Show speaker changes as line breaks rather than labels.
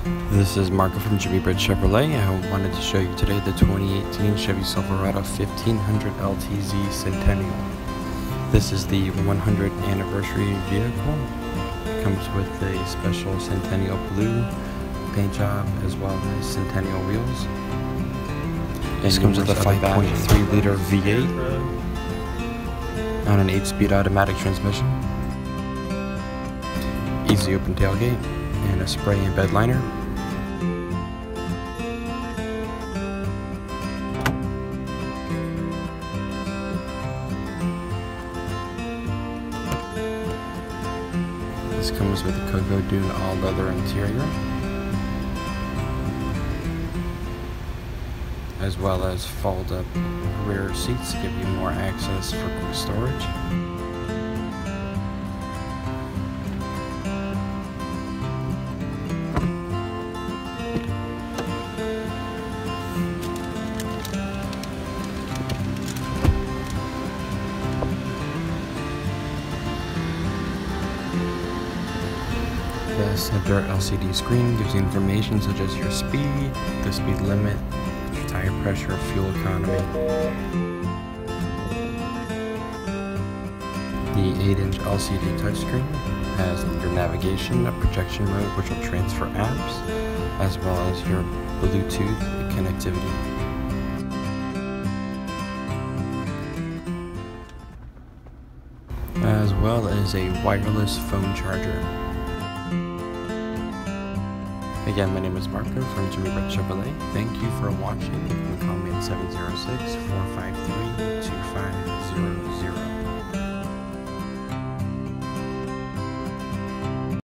This is Marco from Jimmy Britt Chevrolet. I wanted to show you today the 2018 Chevy Silverado 1500 LTZ Centennial. This is the 100th anniversary vehicle. It comes with a special Centennial blue paint job as well as Centennial wheels. This comes with a 5.3 liter V8 on an 8-speed automatic transmission, easy open tailgate, and a spray and bed liner. This comes with a Cocoa Dune all leather interior, as well as fold up rear seats to give you more access for quick storage. The center LCD screen gives you information such as your speed, the speed limit, your tire pressure, fuel economy. The 8-inch LCD touchscreen has your navigation, a projection mode which will transfer apps, as well as your Bluetooth connectivity. As well as a wireless phone charger. Again, my name is Marco from Jimmy Britt Chevrolet. Thank you for watching. You can call me at 706-453-2500.